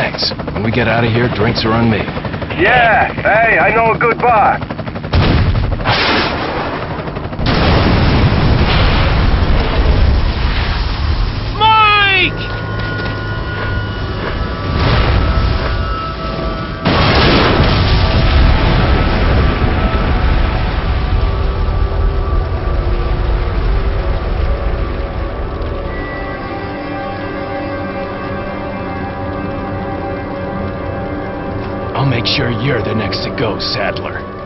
Thanks. When we get out of here, drinks are on me. Yeah, hey, I know a good bar. Mike! I'll make sure you're the next to go, Sadler.